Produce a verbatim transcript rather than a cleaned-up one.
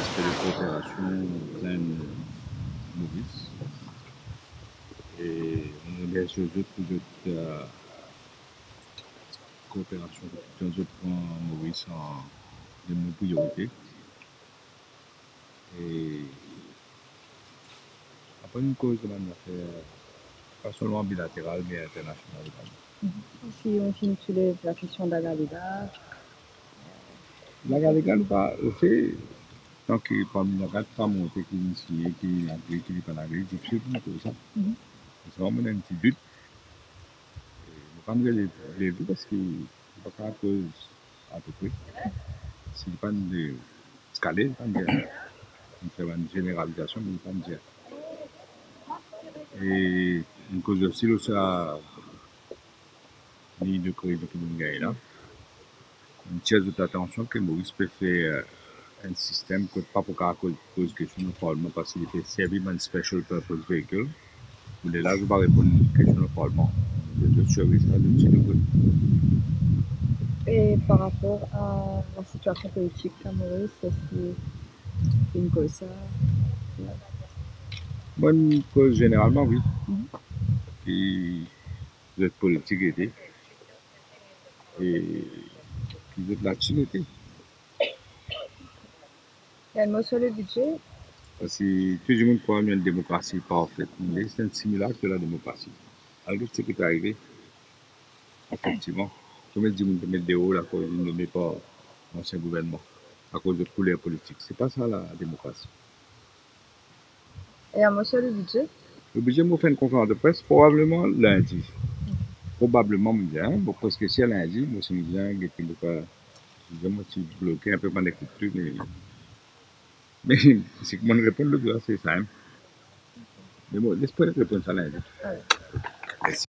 aspect de coopération pleine Maurice. Et on laisse aux autres de la coopération de tous les autres Maurice en de nos priorités. Et après une cause de manière pas seulement bilatérale mais internationale également. Si on finit sur les, la question d'Agadega. L'Agadega nous pas fait tant que parmi la quatre femmes ont été initiées, qui ont été qui pas la grille, difficile pour nous ça. C'est vraiment un petit but. Je ne vais pas me les vues parce que c'est pas à cause à peu près. C'est pas de scaler, pas de faire une généralisation, mais pas de dire. Et une cause aussi, ça ni de cohésion que nous gagnons là. Une tiers de attention que Maurice peut faire un système que pas pour qu'à cause de question de parlement parce qu'il était servi par un special purpose vehicle. Mais là, je vais répondre à une question de parlement. Je suis avec ça de Tinubu. Et par rapport à la situation politique à Maurice, est-ce qu'il y a une cause ça? Bonne cause généralement, oui. Mm-hmm. Qui vous êtes politique était. Et qui vous êtes latine était. Et un mot sur le budget? Parce que tout le monde croit qu'il y a une démocratie parfaite. Mais c'est un simulacre de la démocratie. Alors ce qui est arrivé, effectivement, comme dit, on peut mettre des hauts à cause de ne pas l'ancien gouvernement, à cause de couleurs politiques. C'est pas ça la démocratie. Et un mot sur le budget? Le budget, moi, fait une conférence de presse probablement lundi. Mm-hmm. Probablement, bien, bon, parce que si c'est lundi, moi, c'est bien, je suis bloqué un peu pendant l'écriture, mais, mais c'est que mon réponse le c'est simple. Mais bon, laisse-moi répondre ça lundi. Ouais. Merci.